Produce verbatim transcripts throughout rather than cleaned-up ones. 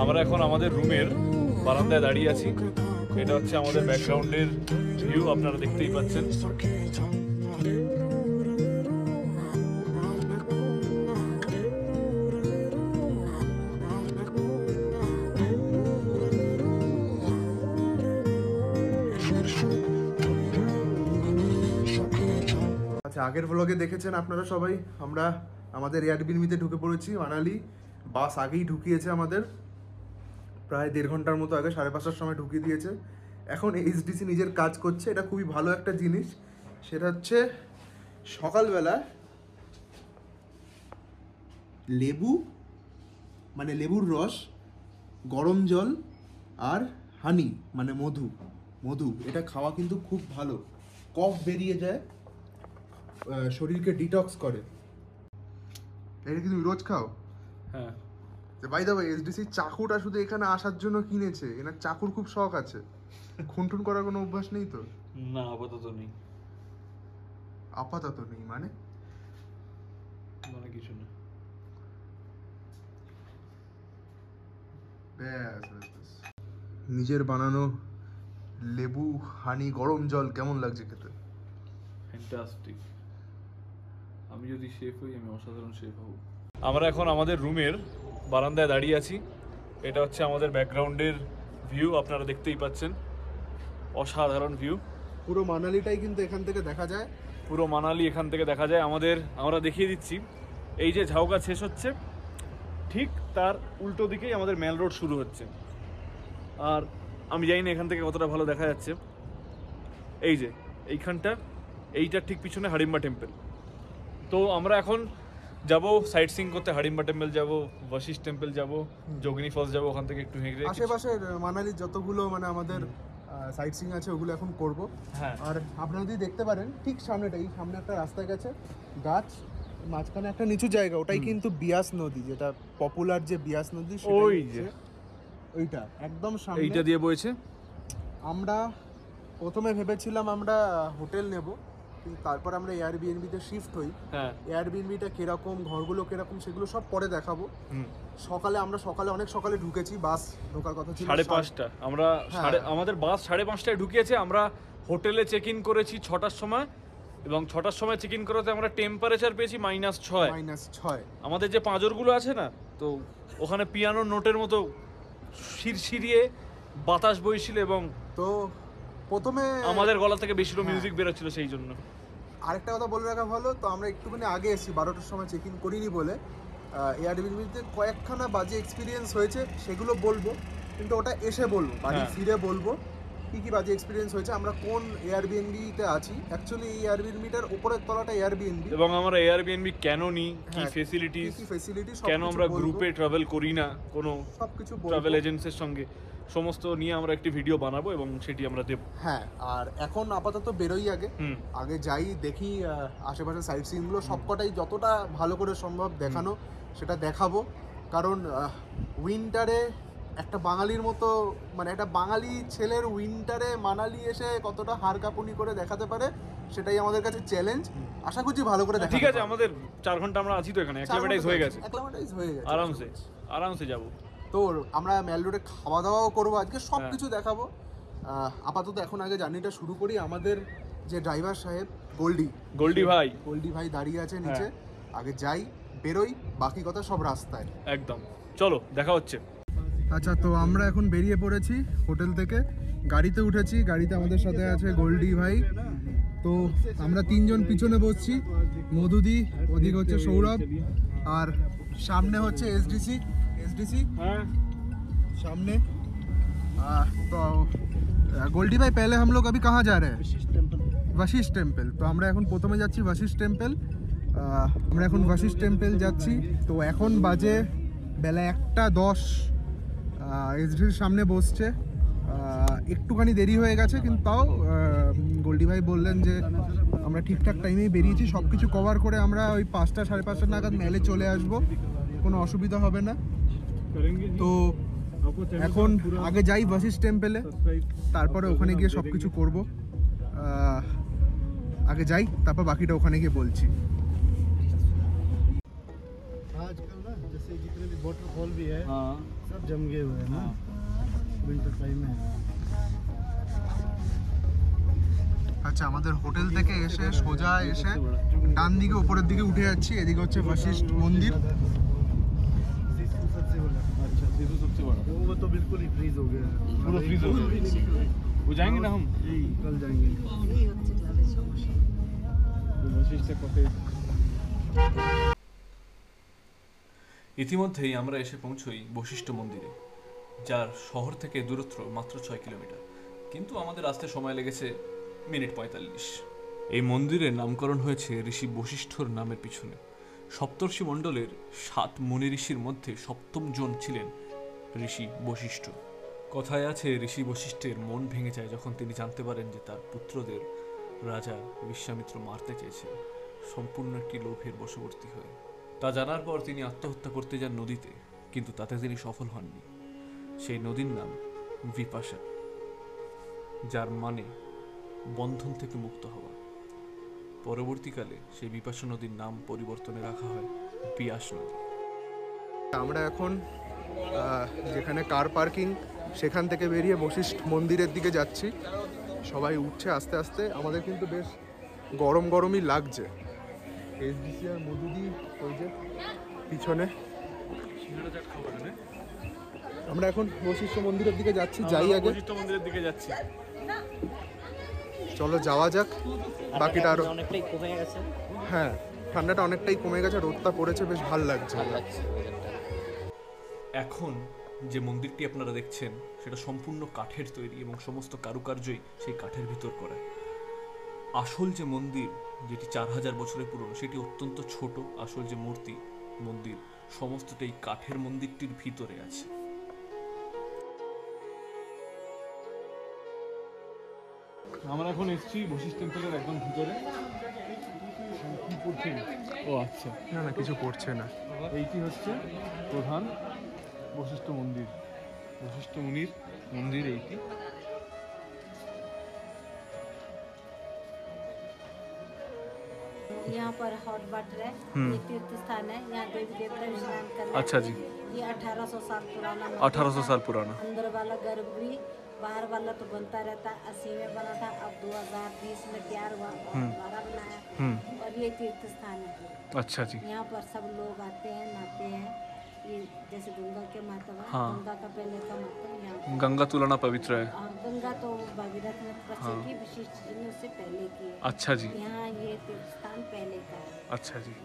আমরা এখন আমাদের রুমের বারান্দায় দাঁড়িয়ে আছি। এটা হচ্ছে আমাদের ব্যাকগ্রাউন্ডের ভিউ, আপনারা দেখতেই পাচ্ছেন। আচ্ছা, আগের ব্লগে দেখেছেন আপনারা সবাই, আমরা আমাদের এয়ারবিএনবিতে ঢুকে পড়েছি। মানালি বাস আগেই ঢুকিয়েছে আমাদের, প্রায় দেড় ঘন্টার মতো আগে, সাড়ে পাঁচটার সময় ঢুকিয়ে দিয়েছে। এখন এইচডিসি নিজের কাজ করছে, এটা খুবই ভালো একটা জিনিস। সেটা হচ্ছে সকালবেলা লেবু মানে লেবুর রস, গরম জল আর হানি মানে মধু মধু এটা খাওয়া কিন্তু খুব ভালো। কফ বেরিয়ে যায়, শরীরকে ডিটক্স করে। এটা কি তুমি রোজ খাও? হ্যাঁ। বাই দ্য ওয়ে, এসডিসি চাকুটা শুধু এখানে আসার জন্য কিনেছে। এনার চাকুর খুব শখ আছে। খুনটুন করার কোনো অভ্যাস নেই তো? না, আপাতত নেই। আপাতত নেই মানে মানে কিছু না। ব্যাস ব্যাস। নিজের বানানো লেবু হানি গরম জল কেমন লাগছে খেতে? ফ্যান্টাস্টিক। আমি যদি শেফ হই, আমি অসাধারণ শেফ হব। আমরা এখন আমাদের রুমের বারান্দায় দাঁড়িয়ে আছি। এটা হচ্ছে আমাদের ব্যাকগ্রাউন্ডের ভিউ, আপনারা দেখতেই পাচ্ছেন। অসাধারণ ভিউ। পুরো মানালিটাই কিন্তু এখান থেকে দেখা যায়। পুরো মানালি এখান থেকে দেখা যায় আমাদের। আমরা দেখিয়ে দিচ্ছি, এই যে ঝাউগাছ শেষ হচ্ছে, ঠিক তার উল্টো দিকেই আমাদের মেল রোড শুরু হচ্ছে। আর আমি জানি না এখান থেকে কতটা ভালো দেখা যাচ্ছে। এই যে এইখানটা, এইটার ঠিক পিছনে হাড়িম্বা টেম্পল। তো আমরা এখন যাব সাইট সিইং করতে। হাড়িম্বা টেম্পল যাব, বশিষ্ঠ টেম্পল যাব, যোগিনী ফলস যাব, ওখান থেকে একটু হেঁটে আশেপাশের মানালির যতগুলো মানে আমাদের সাইট সিইং আছে ওগুলো এখন করব। হ্যাঁ। আর আপনারা যদি দেখতে পারেন, ঠিক সামনেটাই সামনে একটা রাস্তা গেছে, গাছ, মাঝখানে একটা নিচু জায়গা, ওটাই কিন্তু বিয়াস নদী, যেটা পপুলার যে বিয়াস নদী, ওই যে ওইটা একদম সামনে, এইটা দিয়ে বইছে। আমরা প্রথমে ভেবেছিলাম আমরা হোটেল নেব, কিন্তু তারপর আমরা এয়ারবিএনবিতে শিফট হই। হ্যাঁ। এয়ারবিএনবিটা কিরকম, ঘরগুলো কিরকম, সেগুলো সব পরে দেখাবো। সকালে আমরা সকালে অনেক সকালে ঢুকেছি, বাস ঢোকার কথা ছিল সাড়ে পাঁচটা। আমরা সাড়ে আমাদের বাস সাড়ে পাঁচটায় ঢুকিয়েছে। আমরা হোটেলে চেক ইন করেছি ছটার সময়, এবং ছটার সময় চেক ইন করাতে আমরা টেম্পারেচার পেয়েছি মাইনাস ছয়। মাইনাস ছয়। আমাদের যে পাঁজরগুলো আছে না, তো ওখানে পিয়ানো নোটের মতো শিরশিরিয়ে বাতাস বইছিল, এবং তো প্রথমে আমাদের গলা থেকে বেশি মিউজিক বেরোচ্ছিল। সেই জন্য আরেকটা কথা বলে রাখা ভালো, তো আমরা একটুখানি আগে এসেছি, বারোটার সময় চেক ইন করিনি বলে। এয়ারবিএনবিতে কয়েকখানা বাজে এক্সপিরিয়েন্স হয়েছে, সেগুলো বলবো, কিন্তু ওটা এসে বলবো, বাড়ি ফিরে বলবো কী কী বাজে এক্সপিরিয়েন্স হয়েছে। আমরা কোন এয়ারবিএনবিতে আছি, অ্যাকচুয়ালি এই এয়ারবিএনবিটার উপরের তলাটা এয়ারবিএনবি, এবং আমরা এয়ারবিএনবি কেন নিই, কি ফেসিলিটিস, কি ফেসিলিটি, কেন আমরা গ্রুপে ট্রাভেল করি না কোনো সবকিছু ট্রাভেল এজেন্সির সঙ্গে, সমস্ত নিয়ে আমরা একটি ভিডিও বানাবো এবং সেটি আমরা দেব। হ্যাঁ। আর এখন আপাতত বেরোই, আগে আগে যাই, দেখি আশেপাশে সাইট সিনগুলো সবকটাই যতটা ভালো করে সম্ভব দেখানো সেটা দেখাবো। কারণ উইন্টারে একটা বাঙালির মতো, মানে একটা বাঙালি ছেলের উইন্টারে মানালি এসে কতটা হাড় কাঁপুনি করে দেখাতে পারে, সেটাই আমাদের কাছে চ্যালেঞ্জ। আশা করছি ভালো করে দেখা। ঠিক আছে, আমাদের চার ঘন্টা আমরা আছি তো এখানে, অ্যাক্লিমেটাইজ হয়ে গেছে, অ্যাক্লিমেটাইজ হয়ে গেছে, আরামসে আরামসে যাবো। তো আমরা মেল রোডে খাওয়া দাওয়াও করবো আজকে, সব কিছু দেখাবো। আপাতত এখন আগে জার্নিটা শুরু করি। আমাদের যে ড্রাইভার সাহেব গোল্ডি গোল্ডি ভাই গোল্ডি ভাই দাঁড়িয়ে আছে নিচে, আগে যাই, বেরোই, বাকি কথা সব রাস্তায়। একদম, চলো দেখা হচ্ছে। আচ্ছা, তো আমরা এখন বেরিয়ে পড়েছি হোটেল থেকে, গাড়িতে উঠেছি। গাড়িতে আমাদের সাথে আছে গোল্ডি ভাই। তো আমরা তিনজন পিছনে বসছি, মধুদি, ওদিকে হচ্ছে সৌরভ, আর সামনে হচ্ছে এসডিসি এসডিসি হ্যাঁ सामने। आ, तो गोल्डी भाई, पहले हम लोग अभी कहाँ जा रहे हैं? वशिष्ठ टेम्पल। वशिष्ठ टेम्पल। तो আমরা এখন প্রথমে যাচ্ছি वशिष्ठ টেম্পল। আমরা এখন वशिष्ठ টেম্পল যাচ্ছি। তো এখন বাজে বেলা একটা দশ। এসডির সামনে বসছে, একটুখানি দেরি হয়ে গেছে, কিন্তু তাও গোল্ডি ভাই বললেন যে আমরা ঠিকঠাক টাইমেই বেরিয়েছি। সব কিছু কভার করে আমরা ওই পাঁচটা সাড়ে পাঁচটা নাগাদ মেলে চলে আসব, কোনো অসুবিধা হবে না। তো এখন আগে যাই वशिष्ठ টেম্পলে, তারপরে ওখানে গিয়ে সব কিছু করবো। আগে যাই, তারপর বাকিটা ওখানে গিয়ে বলছি। आजकल ना जैसे जितने भी वाटरफॉल भी है, सब जम गए हुए हैं ना विंटर टाइम में। আচ্ছা আমাদের হোটেল থেকে এসে সোজা এসে ডান দিকে উপরের দিকে উঠে যাচ্ছি, এদিকে হচ্ছে বশিষ্ঠ মন্দির। सबसे बड़ा अच्छा सीधू सबसे बड़ा वो तो बिल्कुल ही फ्रीज हो गया, पूरा फ्रीज हो गया। वो जाएंगे ना हम यही कल जाएंगे। ইতিমধ্যেই আমরা এসে পৌঁছই বশিষ্ঠ মন্দিরে, যার শহর থেকে দূরত্ব মাত্র ছয় কিলোমিটার, কিন্তু আমাদের আসতে সময় লেগেছে মিনিট পঁয়তাল্লিশ। এই মন্দিরের নামকরণ হয়েছে ঋষি বশিষ্ঠর নামের পিছনে। সপ্তর্ষি মণ্ডলের সাত মুনি ঋষির মধ্যে সপ্তম জন ছিলেন ঋষি বশিষ্ঠ। কথায় আছে ঋষি বশিষ্ঠের মন ভেঙে যায় যখন তিনি জানতে পারেন যে তার পুত্রদের রাজা বিশ্বামিত্র মারতে চেয়েছেন সম্পূর্ণ একটি লোভের বশবর্তী হয়ে। তা জানার পর তিনি আত্মহত্যা করতে যান নদীতে, কিন্তু তাতে তিনি সফল হননি। সেই নদীর নাম বিপাশা, যার মানে বন্ধন থেকে মুক্ত হওয়া। পরবর্তীকালে সেই বিপাশা নদীর নাম পরিবর্তনে রাখা হয় বিয়াস নদী। আমরা এখন আহ, যেখানে কার পার্কিং সেখান থেকে বেরিয়ে বশিষ্ঠ মন্দিরের দিকে যাচ্ছি। সবাই উঠছে আস্তে আস্তে, আমাদের কিন্তু বেশ গরম গরমই লাগছে। এসডিসি আর মধুদি ওই যে পিছনে। আমরা এখন বশিষ্ঠ মন্দিরের দিকে যাচ্ছি, যাই আগে বশিষ্ঠ মন্দিরের দিকে যাচ্ছি। চলো যাওয়া যাক। বাকিটা আরো অনেকটাই কমে গেছে। হ্যাঁ ঠান্ডাটা অনেকটাই কমে গেছে, রোদটা পড়েছে, বেশ ভালো লাগছে। এখন যে মন্দিরটি আপনারা দেখছেন সেটা সম্পূর্ণ কাঠের তৈরি এবং সমস্ত কারুকার্যই সেই কাঠের ভিতর করা। আসল যে মন্দির, যেটি চার হাজার বছরের পুরনো, সেটি অত্যন্ত ছোট। আসল যে মূর্তি মন্দির সমস্তটাই কাঠের মন্দিরটির ভিতরে আছে। আমরা এখন এসেছি বশিষ্ঠ টেম্পলের একদম ভিতরে। কি পড়ছেন? ও আচ্ছা, না না কিছু পড়ছে না। এইটি হচ্ছে প্রধান বশিষ্ঠ মন্দির, বশিষ্ঠ মুনির মন্দির এইটি। यहाँ पर हॉट वाटर है, ये तीर्थ स्थान है, यहाँ देवी देवता स्नान करते हैं। अच्छा जी। ये अठारह सौ साल पुराना मंदिर अठारह सौ है। साल पुराना। अंदर वाला गर्भगृह, बाहर वाला तो बनता रहता है। अस्सी में बना था, अब दो हजार बीस में तैयार हुआ और दोबारा बनाया। और ये तीर्थ स्थान है। अच्छा जी। यहाँ पर सब लोग आते हैं, नहाते हैं। ये जैसे गंगा के माता है, हाँ। गंगा का पहले का माता है यहाँ। गंगा तुलना पवित्र है। और गंगा तो भागीरथ ने तपस्या की, विशिष्ट जी ने उससे पहले की है। अच्छा जी। यहाँ ये तीर्थ स्थान पहले का है। अच्छा जी।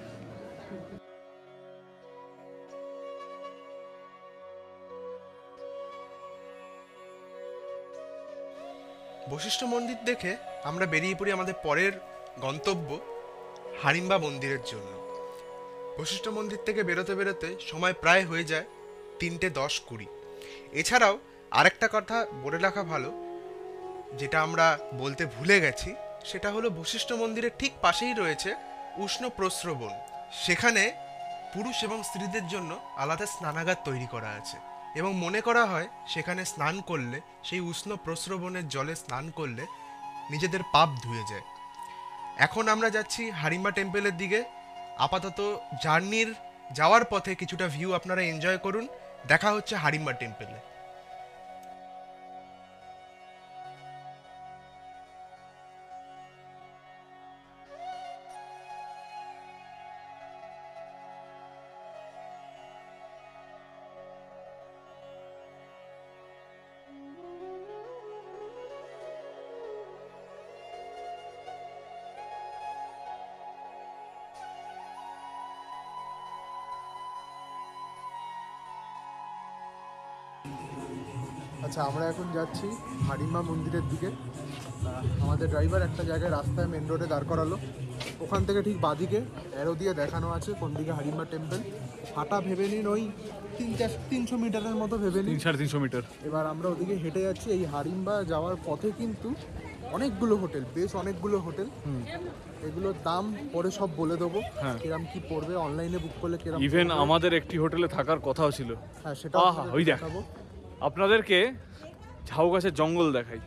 বশিষ্ঠ মন্দির দেখে আমরা বেরিয়ে পড়ি আমাদের পরের গন্তব্য হাড়িম্বা মন্দিরের জন্য। বশিষ্ঠ মন্দির থেকে বেরোতে বেরোতে সময় প্রায় হয়ে যায় তিনটে দশ কুড়ি। এছাড়াও আরেকটা কথা বলে রাখা ভালো, যেটা আমরা বলতে ভুলে গেছি, সেটা হলো বশিষ্ঠ মন্দিরের ঠিক পাশেই রয়েছে উষ্ণ প্রস্রবণ। সেখানে পুরুষ এবং স্ত্রীদের জন্য আলাদা স্নানাগার তৈরি করা আছে এবং মনে করা হয় সেখানে স্নান করলে, সেই উষ্ণ প্রস্রবণের জলে স্নান করলে নিজেদের পাপ ধুয়ে যায়। এখন আমরা যাচ্ছি হাড়িম্বা টেম্পলের দিকে। আপাতত জার্নির যাওয়ার পথে কিছুটা ভিউ আপনারা এনজয় করুন। দেখা হচ্ছে হাড়িম্বা টেম্পলে। আচ্ছা আমরা এখন যাচ্ছি হাড়িম্বা মন্দিরের দিকে। আহ, আমাদের ড্রাইভার একটা জায়গায় রাস্তায় মেন রোডে দাঁড় করালো, ওখান থেকে ঠিক বাদিকে অ্যারো দিয়ে দেখানো আছে কোন দিকে হাড়িম্বা টেম্পল। হাঁটা ভেবে নিন ওই তিন চার তিনশো মিটারের মতো ভেবে নিন। তিন সাড়ে তিনশো মিটার। এবার আমরা ওদিকে হেঁটে যাচ্ছি। এই হাড়িম্বা যাওয়ার পথে কিন্তু অনেকগুলো হোটেল, বেশ অনেকগুলো হোটেল। এগুলোর দাম পরে সব বলে দেবো, হ্যাঁ। কিরম কি পড়বে, অনলাইনে বুক করলে কিরম ইভেন পড়বে। আমাদের একটি হোটেলে থাকার কথাও ছিল। হ্যাঁ সেটা আহা, ওই দেখ। আপনাদেরকে ঝাউ গাছের জঙ্গল দেখাই।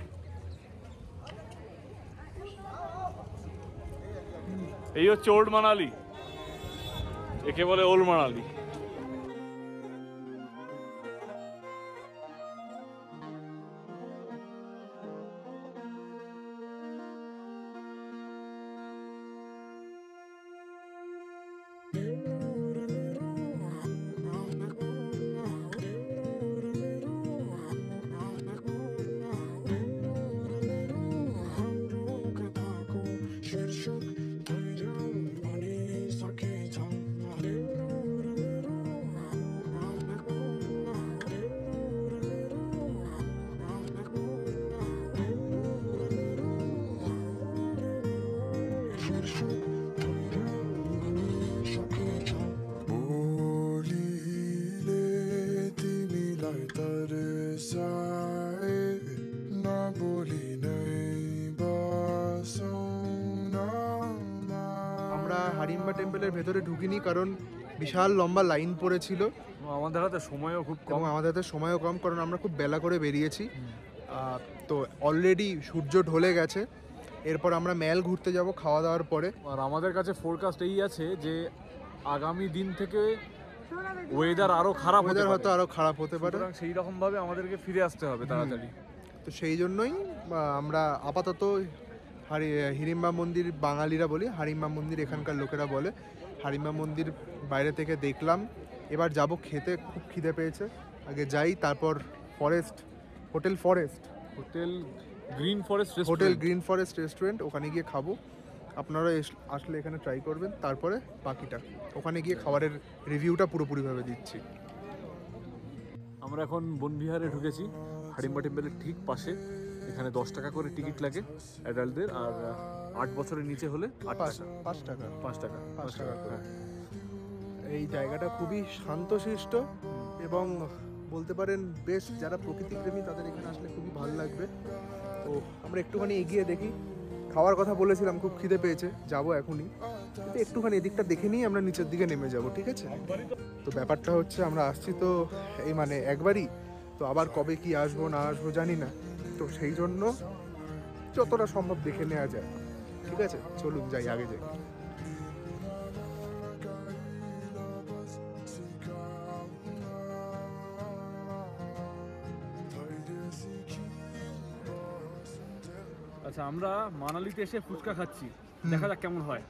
এই হচ্ছে ওল্ড মানালি, একে বলে old Manali. side, na boli nahi basuna ma. আমরা হারিম্বা টেম্পলের ভেতরে ঢুকিনি কারণ বিশাল লম্বা লাইন পড়েছিল আমাদের হাতে সময়ও খুব এবং কম। আমাদের হাতে সময়ও কম কারণ আমরা খুব বেলা করে বেরিয়েছি। আহ, তো অলরেডি সূর্য ঢলে গেছে। এরপর আমরা ম্যাল ঘুরতে যাব খাওয়া দাওয়ার পরে। আর আমাদের কাছে ফোরকাস্ট এই আছে যে আগামী দিন থেকে ওয়েদার আরো খারাপ হতে ওয়েদার হয়তো পারে, আরও খারাপ হতে পারে। সুতরাং সেই রকম ভাবে আমাদেরকে ফিরে আসতে হবে তাড়াতাড়ি। তো সেই জন্যই আহ, আমরা আপাতত হারি হিড়িম্বা মন্দির বাঙালিরা বলি, হারিম্বা মন্দির এখানকার লোকেরা বলে। হারিম্বা মন্দির বাইরে থেকে দেখলাম, এবার যাব খেতে, খুব খিদে পেয়েছে। আগে যাই, তারপর forest hotel forest hotel green forest hotel green forest restaurant, ওখানে গিয়ে খাবো। আপনারা এস- আসলে এখানে ট্রাই করবেন, তারপরে বাকিটা ওখানে গিয়ে খাবারের রিভিউটা পুরোপুরিভাবে দিচ্ছি। আমরা এখন বনবিহারে ঢুকেছি, হাড়িম্বা টেম্পলের ঠিক পাশে। এখানে দশ টাকা করে টিকিট লাগে অ্যাডাল্টদের, আর আট বছরের নিচে হলে আট পাঁচ টাকা পাঁচ টাকা পাঁচ টাকা পাঁচ টাকা করে। হ্যাঁ। এই জায়গাটা খুবই শান্তশিষ্ট এবং বলতে পারেন বেশ, যারা প্রকৃতিপ্রেমী তাদের এখানে আসলে খুবই ভালো লাগবে। তো আমরা একটুখানি এগিয়ে দেখি। খাওয়ার কথা বলেছিলাম, খুব খিদে পেয়েছে, যাব এখনই, কিন্তু একটুখানি এদিকটা দেখে নিয়ে আমরা নিচের দিকে নেমে যাব, ঠিক আছে? তো ব্যাপারটা হচ্ছে আমরা আসছি তো এই মানে একবারই, তো আবার কবে কি আসবো না আসবো জানি না, তো সেই জন্য যতটা সম্ভব দেখে নেওয়া যায়, ঠিক আছে? চলুন যাই, আগে যাই। আচ্ছা, আমরা মানালিতে এসে ফুচকা খাচ্ছি, দেখা যাক কেমন হয়।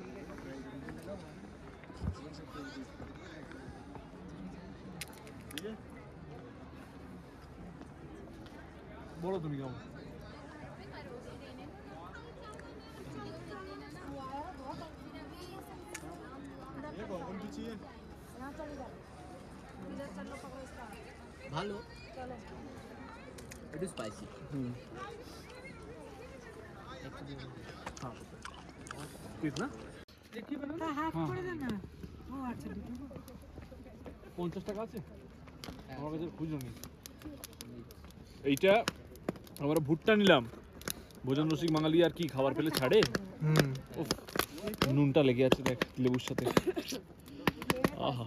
বলো তুমি কেমন? ভালো, একটু স্পাইসি। পিস না পঞ্চাশ টাকা আছে আমার কাছে, খুঁজো নি। এইটা আমরা ভুট্টা নিলাম, ভোজন রসিক বাঙালি আর কি খাবার পেলে ছাড়ে। হুম উফ, নুনটা লেগে আছে দেখ লেবুর সাথে। আহা,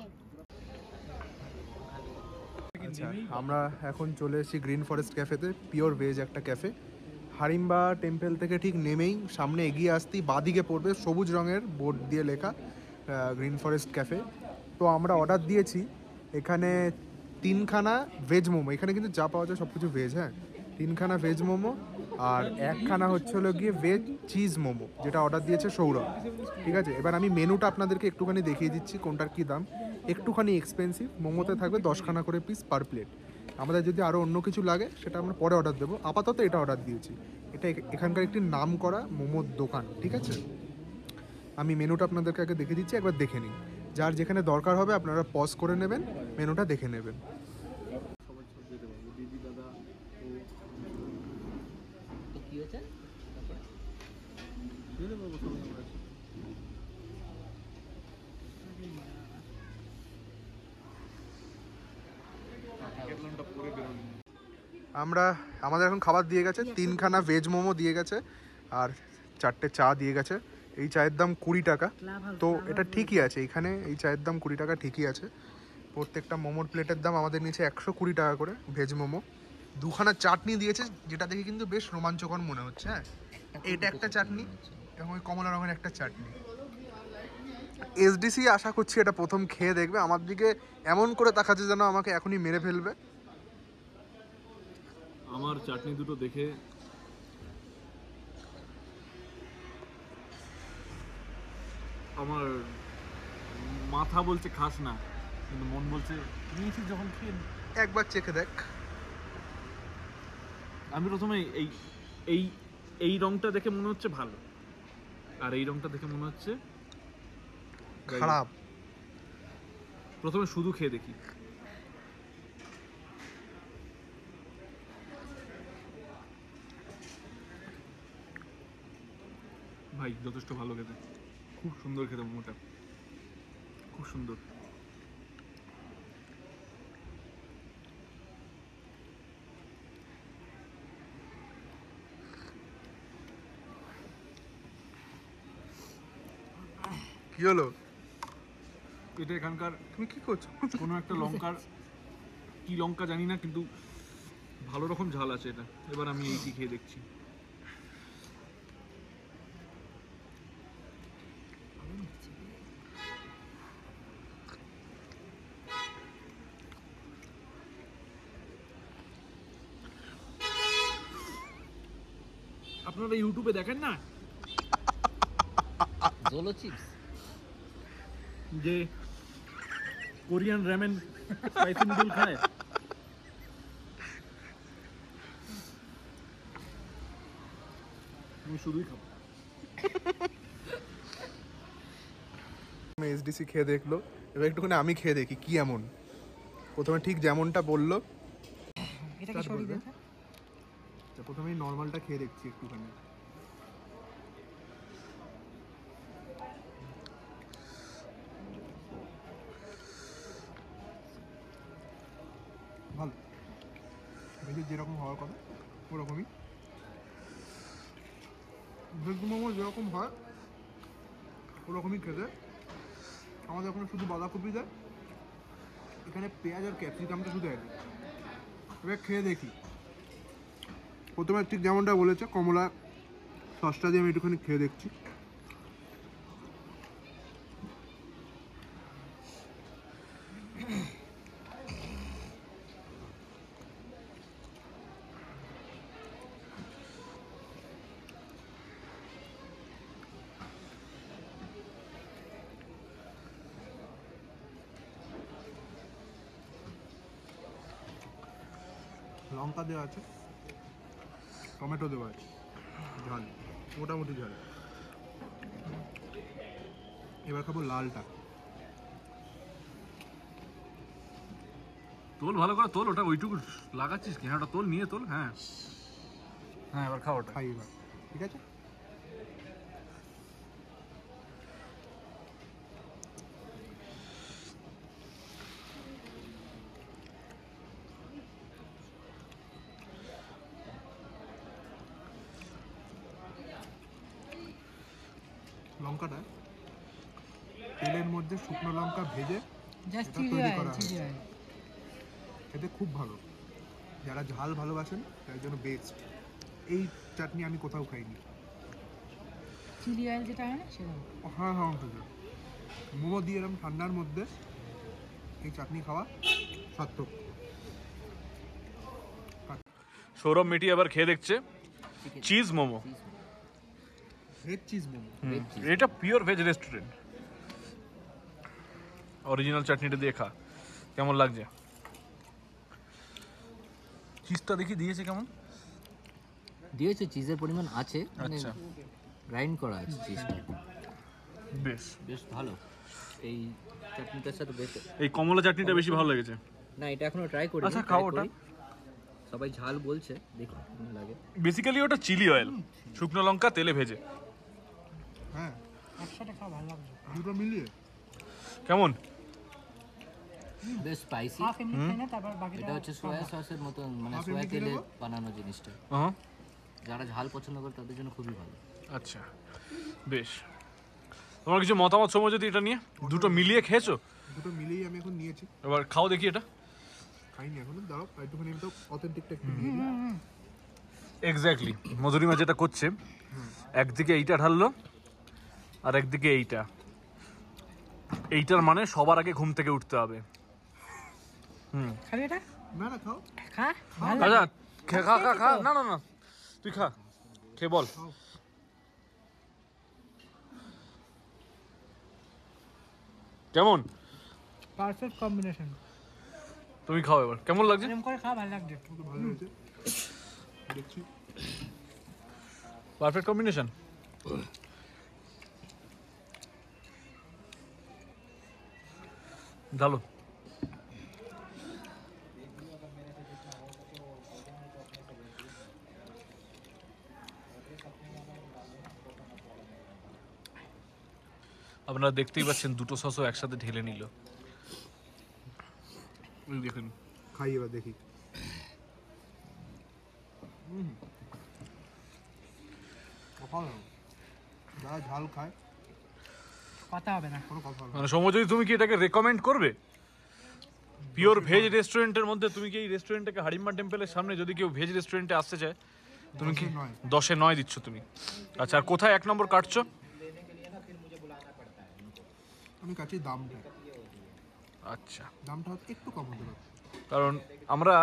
আচ্ছা, আমরা এখন চলে এসেছি গ্রিন ফরেস্ট ক্যাফেতে, পিওর ভেজ একটা ক্যাফে। হারিম্বা টেম্পল থেকে ঠিক নেমেই সামনে এগিয়ে আসতেই বাঁদিকে পড়বে, সবুজ রঙের বোর্ড দিয়ে লেখা গ্রিন ফরেস্ট ক্যাফে। তো আমরা অর্ডার দিয়েছি এখানে তিনখানা ভেজ মোমো, এখানে কিন্তু যা পাওয়া যায় সব কিছু ভেজ, হ্যাঁ। তিনখানা ভেজ মোমো আর একখানা হচ্ছে হলো গিয়ে ভেজ চিজ মোমো, যেটা অর্ডার দিয়েছে সৌরভ, ঠিক আছে? এবার আমি মেনুটা আপনাদেরকে একটুখানি দেখিয়ে দিচ্ছি কোনটার কী দাম। একটুখানি এক্সপেন্সিভ, মোমোতে থাকবে দশখানা করে পিস পার প্লেট। আমাদের যদি আরও অন্য কিছু লাগে সেটা আমরা পরে অর্ডার দেবো, আপাতত এটা অর্ডার দিয়েছি। এটা এখ- এখানকার একটি নাম করা মোমোর দোকান, ঠিক আছে? আমি মেনুটা আপনাদেরকে আগে দেখে দিচ্ছি, একবার দেখে নিন। যার যেখানে দরকার হবে আপনারা পজ করে নেবেন, মেনুটা দেখে নেবেন। তো কি হয়েছে? আমরা আমাদের এখন খাবার দিয়ে গেছে, তিনখানা ভেজ মোমো দিয়ে গেছে আর চারটে চা দিয়ে গেছে। এই চায়ের দাম কুড়ি টাকা। তো এটা ঠিকই আছে, এখানে এই চায়ের দাম কুড়ি টাকা ঠিকই আছে। প্রত্যেকটা মোমোর প্লেটের দাম আমাদের নিচে একশো কুড়ি টাকা করে ভেজ মোমো। দুখানা চাটনি দিয়েছে, যেটা দেখে কিন্তু বেশ রোমাঞ্চকর মনে হচ্ছে, হ্যাঁ। এটা একটা চাটনি এবং ওই কমলা রঙের একটা চাটনি। এসডিসি আশা করছি এটা প্রথম খেয়ে দেখবে, আমার দিকে এমন করে তাকাচ্ছে যেন আমাকে এখনই মেরে ফেলবে। আমার চাটনি দুটো দেখে আমার মাথা বলছে খাস না, কিন্তু মন বলছে নিয়েছিস যখন খেয়ে নে। একবার চেখে দেখ। আমি প্রথমে এই এই এই রংটা দেখে মনে হচ্ছে ভালো, আর এই রংটা দেখে মনে হচ্ছে খারাপ। প্রথমে শুধু খেয়ে দেখি। ভাই যথেষ্ট ভালো খেতে, খুব সুন্দর খেতে মোমোটা, খুব সুন্দর। কি হলো? এটা এখানকার তুমি কি করছো? কোনো একটা লঙ্কার কি লঙ্কা জানি না, কিন্তু ভালো রকম ঝাল আছে এটা। এবার আমি এইটি খেয়ে দেখছি। আপনারা ইউটিউবে দেখেন না জোলো চিপস যে কোরিয়ান র্যামেন স্পাইসি নুডল খায়? আমি শুধুই খাবো। এসডিসি খেয়ে দেখলো, এবার একটুখানি আমি খেয়ে দেখি কি এমন। প্রথমে ঠিক যেমনটা বললো এটা কি সরি দেখা তো প্রথমে নর্মালটা খেয়ে দেখছি একটুখানি। ভালো, ভেজে যেরকম হওয়ার কথা ওরকমই। ভেজ মোমো যেরকম হয় ওরকমই খেতে। আমাদের ওখানে শুধু বাঁধাকপি দেয়, এখানে পেঁয়াজ আর ক্যাপসিকামটা শুধু দেয়। এবার খেয়ে দেখি। প্রথমে ঠিক যেমনটা বলেছে কমলা সসটা দিয়ে আমি একটুখানি খেয়ে দেখছি। লঙ্কা দেওয়া আছে, টমেটো দেওয়া আছে, ঝাল মোটামুটি ঝাল। এবার খাবো লালটা। তোল ভালো করে তোল, ওটা ওইটুকু লাগাচ্ছিস কি? হ্যাঁ ওটা তোল, নিয়ে তোল। হ্যাঁ হ্যাঁ এবার খাও ওটা। খাই এবার, ঠিক আছে। লঙ্কাটা তেলের মধ্যে শুকনো লঙ্কা ভেজে জাস্ট এটা চিলি তৈরি অয়েল করা চিলি হয়। অয়েল খেতে খুব ভালো, যারা ঝাল ভালোবাসেন তার জন্য বেস্ট। এই চাটনি আমি কোথাও খাইনি। চিলি অয়েল যেটা হয় না সেরকম। হ্যাঁ হ্যাঁ ঠিক আছে। মোমো দিয়ে এরকম ঠান্ডার মধ্যে এই চাটনি খাওয়া সার্থক। সৌরভ মিটি আবার খেয়ে দেখছে cheese momo. Veg cheese momo. এটা পিওর ভেজ রেস্টুরেন্ট। অরিজিনাল চাটনিটা দিয়ে খা, কেমন লাগছে? চিজটা দেখি দিয়েছে কেমন। দিয়েছে, চিজের পরিমাণ আছে, মানে আচ্ছা গ্রাইন্ড করা আছে চিজটা। বেশ, বেশ ভালো। এই চাটনিটার সাথে বেশ। এই কমলা চাটনিটা বেশি ভালো লেগেছে। না, এটা এখনো ট্রাই করি। আচ্ছা, খাও ওটা। সবাই ঝাল বলছে, দেখো কেমন লাগে। বেসিক্যালি ওটা চিলি অয়েল, শুকনো লঙ্কা তেলে ভেজে। হ্যাঁ একসাথে খাওয়া ভালো লাগবে। দুটো মিলিয়ে কেমন? বেশ স্পাইসি। হাফ এমনি খাই না, তারপর বাকিটা এটা হচ্ছে সোয়া সসের মতন, মানে Half সোয়া এমনি তেলে খেয়ে নেবো? বানানো জিনিসটা। হ্যাঁ যারা ঝাল পছন্দ করে তাদের জন্য খুবই ভালো। আচ্ছা বেশ। তোমার কিছু মতামত সময় যদি এটা নিয়ে দুটো মিলিয়ে খেয়েছো? দুটো মিলিয়ে আমি এখন নিয়েছি। এবার খাও দেখি এটা। খাইনি এখনো, দাঁড়াও একটুখানি আমি তো অথেন্টিকটা একটু নিয়ে নিই। এক্স্যাক্টলি মধুরিমা যেটা করছে, একদিকে এইটা ঢাললো আর একদিকে এইটা। এইটার মানে সবার আগে ঘুম থেকে উঠতে হবে। হুম খাবি এটা? না না খাও। খা ভালো আচ্ছা লাগে। খা খা খা খা না না না তুই খা, খেয়ে বল। কেমন? Perfect combination. তুমি খাও এবার, কেমন লাগছে? এরকম করে খাওয়া ভালো লাগছে। তো ভালো হয়েছে, দেখছি। Perfect combination. ঢালো। আপনারা দেখতেই পাচ্ছেন দুটো সসও একসাথে ঢেলে নিল। এই দেখুন, খাই এবার দেখি। হুম, অসাধারণ। যারা ঝাল খায় কথা হবে না। কোনো কথা হবে না। মানে সৌম্যজ্যোতি, তুমি কি এটাকে রেকমেন্ড করবে? পিওর ভেজ রেস্টুরেন্টের মধ্যে তুমি কি এই রেস্টুরেন্টটাকে হাড়িম্বা টেম্পলের সামনে যদি কেউ ভেজ রেস্টুরেন্টে আসতে চায়, তুমি কি দশে নয়। দশে নয় দিচ্ছ তুমি? আচ্ছা, আর কোথায় এক নম্বর কাটছো? আমি কাছি দামটা, আচ্ছা, দামটা হয়তো একটু কম হতে পারে। কারণ আমরা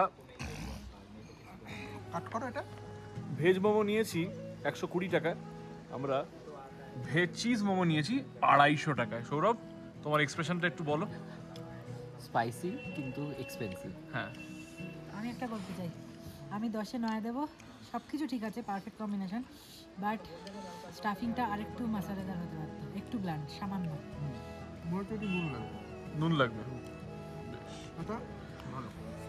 কাট করো এটা। ভেজ মোমো নিয়েছি একশো কুড়ি টাকায়, আমরা ভেজ চিজ মোমো নিয়েছি আড়াইশো টাকায়। সৌরভ, তোমার এক্সপ্রেশনটা একটু বলো। স্পাইসি কিন্তু এক্সপেন্সিভ। হ্যাঁ, আমি একটা বলতে চাই, আমি দশে নয় দেবো। সব কিছু ঠিক আছে, পারফেক্ট কম্বিনেশন, বাট স্টাফিংটা আরেকটু মশলাদার হতে পারতো, একটু ব্ল্যান্ড, সামান্য। মনে হচ্ছে একটু নুন লাগবে। নুন লাগবে। এটা ভালো।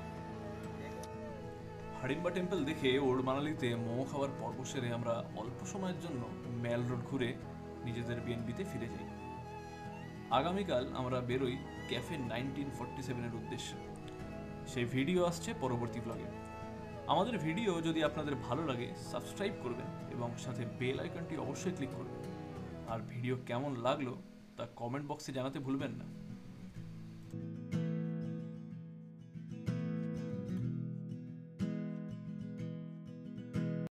হাড়িম্বা টেম্পল দেখে ওল্ড মানালিতে মোমো খাওয়ার পর্ব সেরে আমরা অল্প সময়ের জন্য ম্যাল রোড ঘুরে নিজেদের বিএনবিতে ফিরে যাই। আগামীকাল আমরা বেরোই ক্যাফে নাইনটিন ফর্টি সেভেনের উদ্দেশ্যে। সেই ভিডিও আসছে পরবর্তী ব্লগে। আমাদের ভিডিও যদি আপনাদের ভালো লাগে সাবস্ক্রাইব করবেন এবং সাথে বেল আইকনটি অবশ্যই ক্লিক করবেন। আর ভিডিও কেমন লাগলো তা কমেন্ট বক্সে জানাতে ভুলবেন না।